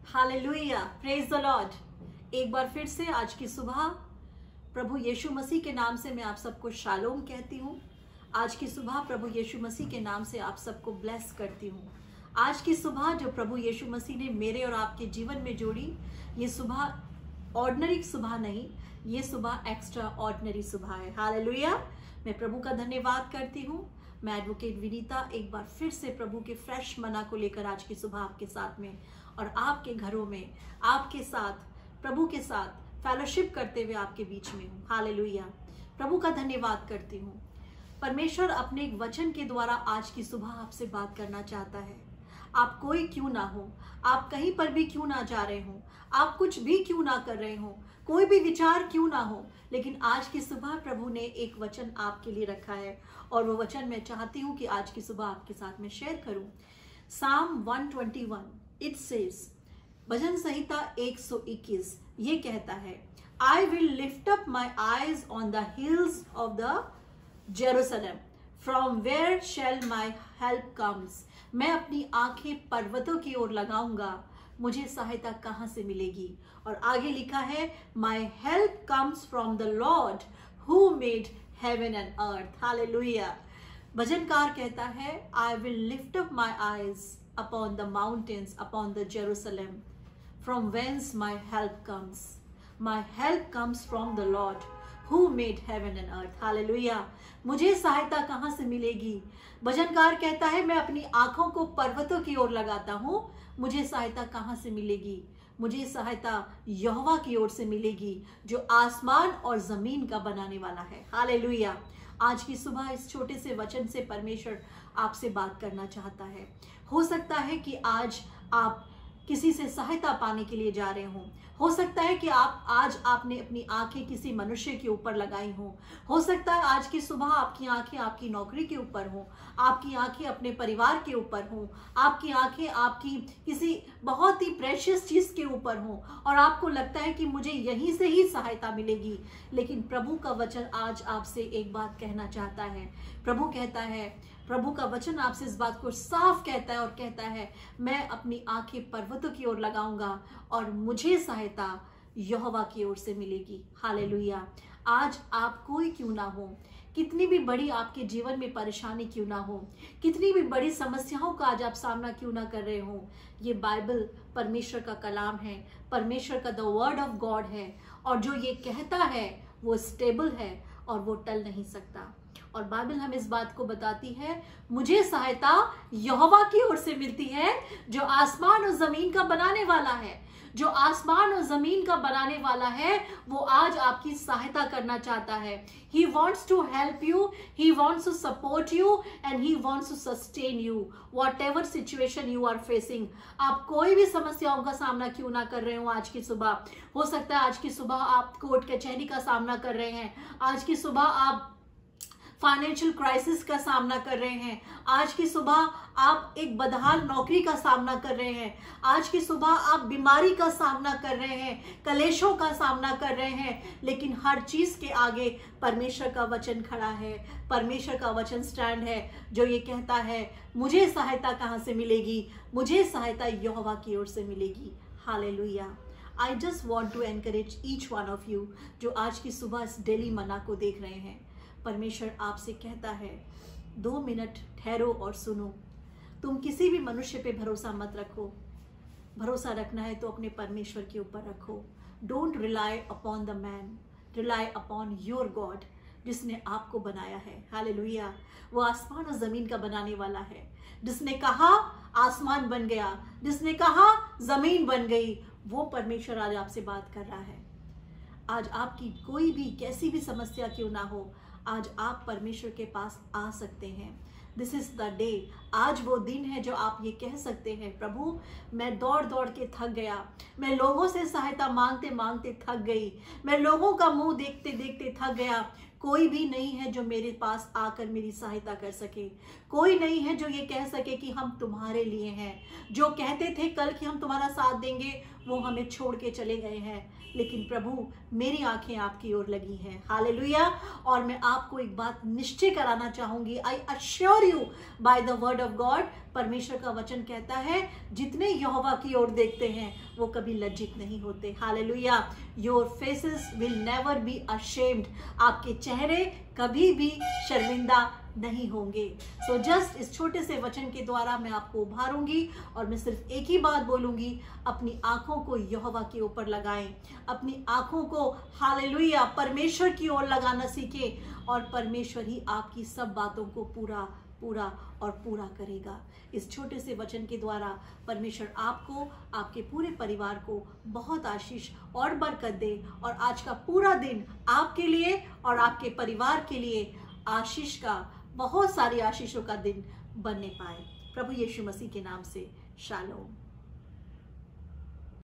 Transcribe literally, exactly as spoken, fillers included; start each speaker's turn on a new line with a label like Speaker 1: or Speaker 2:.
Speaker 1: Hallelujah, praise the Lord. एक बार फिर से आज की सुबह प्रभु यीशु मसीह के नाम से मैं आप सबको शालोम कहती हूँ। आज की सुबह प्रभु यीशु मसीह के नाम से आप सबको ब्लेस करती हूँ। आज की सुबह जो प्रभु यीशु मसीह ने मेरे और आपके जीवन में जोड़ी, ये सुबह ऑर्डिनरी सुबह नहीं, ये सुबह एक्स्ट्रा ऑर्डिनरी सुबह है। हालेलुया, मैं प्रभु का धन्यवाद करती हूँ। मैं एडवोकेट विनीता एक बार फिर से प्रभु के फ्रेश मना को लेकर आज की सुबह आपके साथ में और आपके घरों में आपके साथ प्रभु के साथ फेलोशिप करते हुए आपके बीच में हूँ। हालेलुया, प्रभु का धन्यवाद करती हूँ। परमेश्वर अपने एक वचन के द्वारा आज की सुबह आपसे बात करना चाहता है। आप कोई क्यों ना हो, आप कहीं पर भी क्यों ना जा रहे हो, आप कुछ भी क्यों ना कर रहे हो, कोई भी विचार क्यों ना हो, लेकिन आज की सुबह प्रभु ने एक वचन आपके लिए रखा है और वो वचन मैं चाहती हूँ कि आज की सुबह आपके साथ में शेयर करूं। साम एक सौ इक्कीस, इट सेज, भजन संहिता एक सौ इक्कीस ये कहता है, I will lift up my eyes on the hills of the Jerusalem, from where shall my help comes. मैं अपनी आंखें पर्वतों की ओर लगाऊंगा, मुझे सहायता कहां से मिलेगी। और आगे लिखा है, my help comes from the Lord who made heaven and earth. Hallelujah, भजनकार कहता है, I will lift up my eyes upon the mountains, upon the Jerusalem, from whence my help comes. My help comes from the Lord who made heaven and earth. Hallelujah, मुझे सहायता कहां से मिलेगी। भजनकार कहता है, मैं अपनी आंखों को पर्वतों की ओर लगाता हूं, मुझे सहायता कहां से मिलेगी। मुझे सहायता यहोवा की ओर से मिलेगी जो आसमान और जमीन का बनाने वाला है। हालेलुया, आज की सुबह इस छोटे से वचन से परमेश्वर आपसे बात करना चाहता है। हो सकता है कि आज आप किसी से सहायता पाने के लिए जा रहे हो। हो सकता है कि आप आज आपने अपनी आंखें किसी मनुष्य के ऊपर लगाई हो। हो सकता है आज की सुबह आपकी आंखें आपकी नौकरी के ऊपर हो, आपकी आंखें अपने परिवार के ऊपर हो, आपकी आंखें आपकी किसी बहुत ही प्रेशियस चीज के ऊपर हो और आपको लगता है कि मुझे यहीं से ही सहायता मिलेगी। लेकिन प्रभु का वचन आज आपसे एक बात कहना चाहता है। प्रभु कहता है, प्रभु का वचन आपसे इस बात को साफ कहता है और कहता है, मैं अपनी आंखें पर्वतों की ओर लगाऊंगा और मुझे सहायता यहोवा की ओर से मिलेगी। हालेलुया, आज आप कोई क्यों ना हो, कितनी भी बड़ी आपके जीवन में परेशानी क्यों ना हो, कितनी भी बड़ी समस्याओं का आज आप सामना क्यों ना कर रहे हो, ये बाइबल परमेश्वर का कलाम है, परमेश्वर का द वर्ड ऑफ गॉड है और जो ये कहता है वो स्टेबल है और वो टल नहीं सकता। और बाइबल हमें इस बात को बताती है, मुझे सहायता यहोवा की ओर से मिलती है जो आसमान और जमीन का बनाने वाला है। जो आसमान और जमीन का बनाने वाला है वो आज आपकी सहायता करना चाहता है। He wants to help you, he wants to support you and he wants to sustain you whatever situation you are facing। आप कोई भी समस्याओं का सामना क्यों ना कर रहे हो आज की सुबह, हो सकता है आज की सुबह आप कोर्ट कचहरी का सामना कर रहे हैं, आज की सुबह आप फाइनेंशियल क्राइसिस का सामना कर रहे हैं, आज की सुबह आप एक बदहाल नौकरी का सामना कर रहे हैं, आज की सुबह आप बीमारी का सामना कर रहे हैं, कलेशों का सामना कर रहे हैं, लेकिन हर चीज के आगे परमेश्वर का वचन खड़ा है। परमेश्वर का वचन स्टैंड है जो ये कहता है, मुझे सहायता कहां से मिलेगी, मुझे सहायता यहोवा की ओर से मिलेगी। Hallelujah, I just want to encourage each one of you जो आज की सुबह इस डेली मना को देख रहे हैं। परमेश्वर आपसे कहता है, दो मिनट ठहरो और सुनो। तुम किसी भी मनुष्य पे भरोसा मत रखो, भरोसा रखना है तो अपने परमेश्वर के ऊपर रखो। Don't rely upon the man, rely upon your God जिसने आपको बनाया है। हालेलुया, वो आसमान और जमीन का बनाने वाला है। जिसने कहा आसमान बन गया, जिसने कहा जमीन बन गई, वो परमेश्वर आज आपसे बात कर रहा है। आज आपकी कोई भी कैसी भी समस्या क्यों ना हो, आज आप परमेश्वर के पास आ सकते हैं। दिस इज द डे, आज वो दिन है जो आप ये कह सकते हैं, प्रभु मैं दौड़ दौड़ के थक गया, मैं लोगों से सहायता मांगते मांगते थक गई, मैं लोगों का मुंह देखते देखते थक गया, कोई भी नहीं है जो मेरे पास आकर मेरी सहायता कर सके, कोई नहीं है जो ये कह सके कि हम तुम्हारे लिए हैं। जो कहते थे कल कि हम तुम्हारा साथ देंगे वो हमें छोड़ के चले गए हैं, लेकिन प्रभु मेरी आंखें आपकी ओर लगी हैं। हालेलुया, और मैं आपको एक बात निश्चय कराना चाहूंगी, I assure you by the word of God, परमेश्वर का वचन कहता है जितने यहोवा की ओर देखते हैं वो कभी लज्जित नहीं होते। Hallelujah. Your faces will never be ashamed, आपके चेहरे कभी भी शर्मिंदा नहीं होंगे। सो so जस्ट इस छोटे से वचन के द्वारा मैं आपको उभारूंगी और मैं सिर्फ एक ही बात बोलूंगी, अपनी आंखों को यहोवा के ऊपर लगाएं, अपनी आंखों को हालेलुया परमेश्वर की ओर लगाना सीखें और परमेश्वर ही आपकी सब बातों को पूरा पूरा और पूरा करेगा। इस छोटे से वचन के द्वारा परमेश्वर आपको, आपके पूरे परिवार को बहुत आशीष और बरकत दे और आज का पूरा दिन आपके लिए और आपके परिवार के लिए आशीष का, बहुत सारी आशीषों का दिन बनने पाए। प्रभु यीशु मसीह के नाम से शालोम।